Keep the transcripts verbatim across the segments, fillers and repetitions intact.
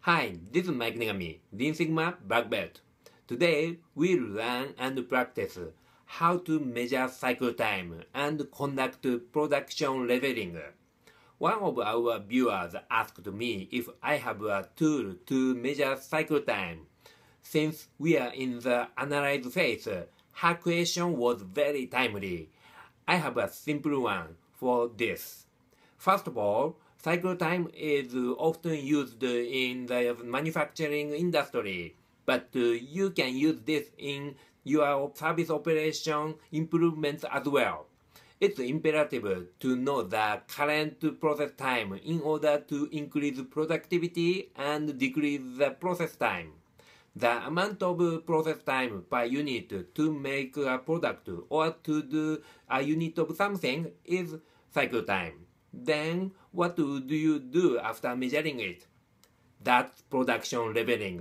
Hi, this is Mike Negami, Lean Sigma Black Belt. Today, we'll learn and practice how to measure cycle time and conduct production leveling. One of our viewers asked me if I have a tool to measure cycle time. Since we are in the analyze phase, her question was very timely. I have a simple one for this. First of all, cycle time is often used in the manufacturing industry, but you can use this in your service operation improvements as well. It's imperative to know the current process time in order to increase productivity and decrease the process time. The amount of process time per unit to make a product or to do a unit of something is cycle time. Then, what do you do after measuring it? That's production leveling.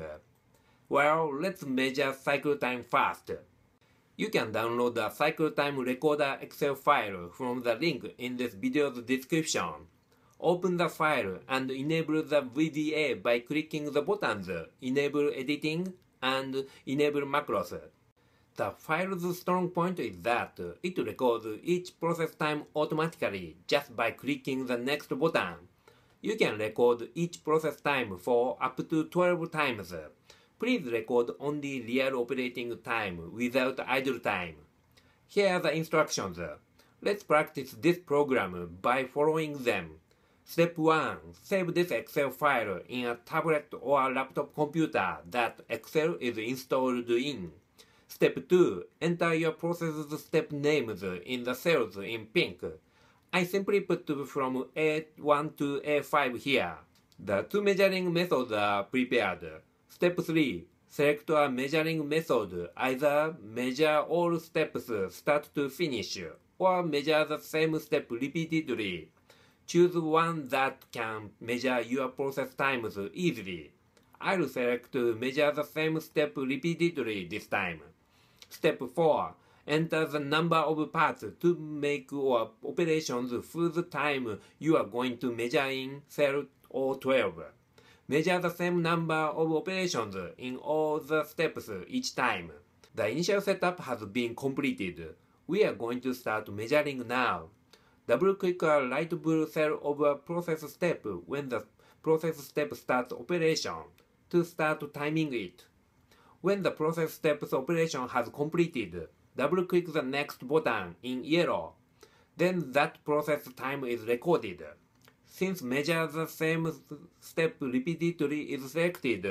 Well, let's measure cycle time first. You can download the cycle time recorder Excel file from the link in this video's description. Open the file and enable the V D A by clicking the buttons Enable Editing and Enable Macros. The file's strong point is that it records each process time automatically just by clicking the next button. You can record each process time for up to twelve times. Please record only real operating time without idle time. Here are the instructions. Let's practice this program by following them. Step one. Save this Excel file in a tablet or laptop computer that Excel is installed in. Step two. Enter your process step names in the cells in pink. I simply put from A one to A five here. The two measuring methods are prepared. Step three. Select a measuring method. Either measure all steps start to finish, or measure the same step repeatedly. Choose one that can measure your process times easily. I'll select measure the same step repeatedly this time. Step four. Enter the number of parts to make or operations for the time you are going to measure in cell O twelve. Measure the same number of operations in all the steps each time. The initial setup has been completed. We are going to start measuring now. Double-click a light blue cell of a process step when the process step starts operation to start timing it. When the process step's operation has completed, double-click the next button in yellow. Then that process time is recorded. Since measure the same step repeatedly is selected,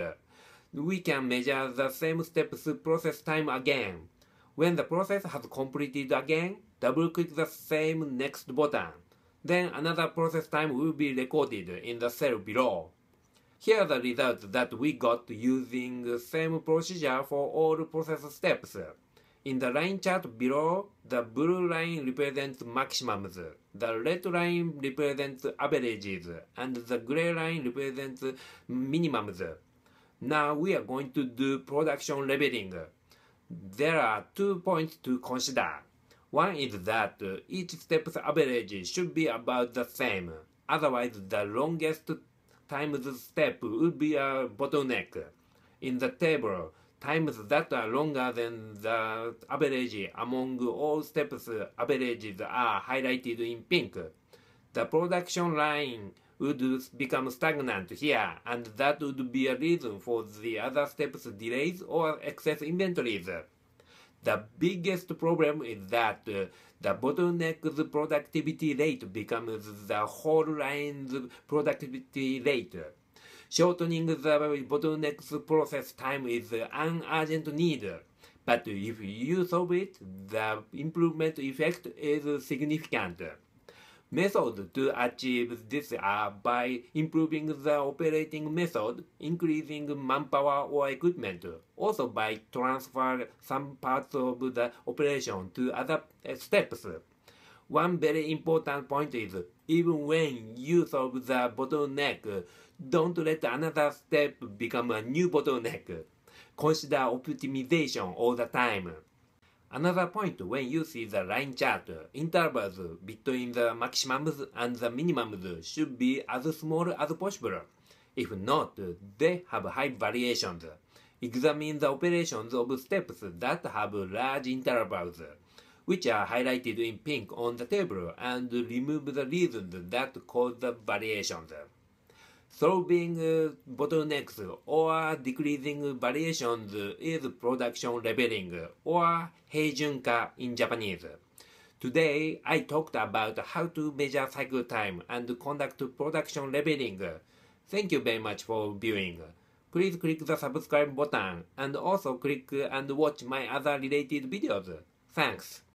we can measure the same step's process time again. When the process has completed again, double-click the same next button. Then another process time will be recorded in the cell below. Here are the results that we got using the same procedure for all process steps. In the line chart below, the blue line represents maximums, the red line represents averages, and the gray line represents minimums. Now we are going to do production leveling. There are two points to consider. One is that each step's average should be about the same, otherwise the longest times step would be a bottleneck. In the table, times that are longer than the average among all steps averages are highlighted in pink. The production line would become stagnant here, and that would be a reason for the other steps delays or excess inventories. The biggest problem is that uh, the bottleneck's productivity rate becomes the whole line's productivity rate. Shortening the bottleneck's process time is an urgent need, but if you solve it, the improvement effect is significant. Methods to achieve this are by improving the operating method, increasing manpower or equipment, also by transfer some parts of the operation to other steps. One very important point is, even when you solve the bottleneck, don't let another step become a new bottleneck. Consider optimization all the time. Another point, when you see the line chart, intervals between the maximums and the minimums should be as small as possible. If not, they have high variations. Examine the operations of steps that have large intervals, which are highlighted in pink on the table, and remove the reasons that cause the variations. Solving uh, bottlenecks or decreasing variations is production leveling or heijunka in Japanese. Today, I talked about how to measure cycle time and conduct production leveling. Thank you very much for viewing. Please click the subscribe button and also click and watch my other related videos. Thanks.